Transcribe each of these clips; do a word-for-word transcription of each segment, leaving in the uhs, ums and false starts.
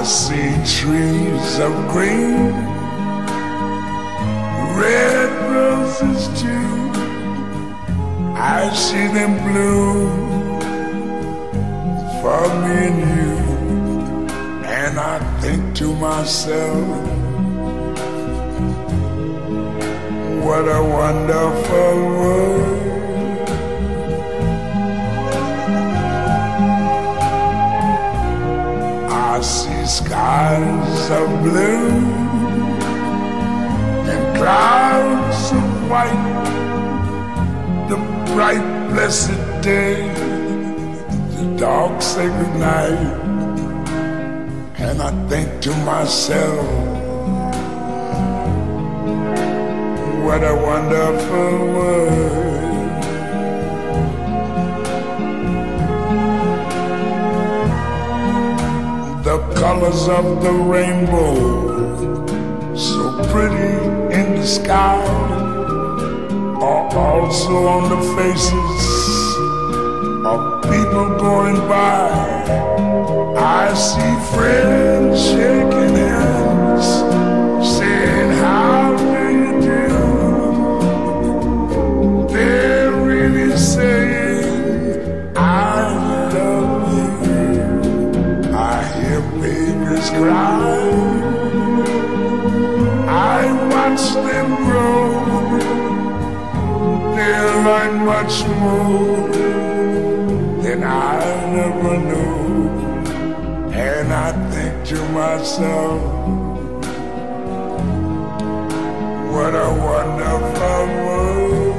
see trees of green, red roses too. I see them bloom for me and you. And I think to myself, what a wonderful world. I see skies of blue and clouds of white, the bright blessed day, the dark sacred night. And I think to myself, what a wonderful world. The colors of the rainbow, so pretty in the sky, are also on the faces of people going by. I see friends shaking hands, saying, how do you do? They're really saying, I love you. I hear babies cry, I watch them grow. They'll learn much more than I never knew. And I think to myself, what a wonderful world.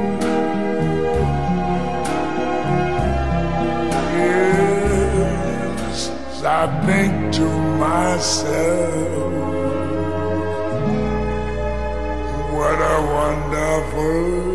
Yes, I think to myself, what a wonderful world.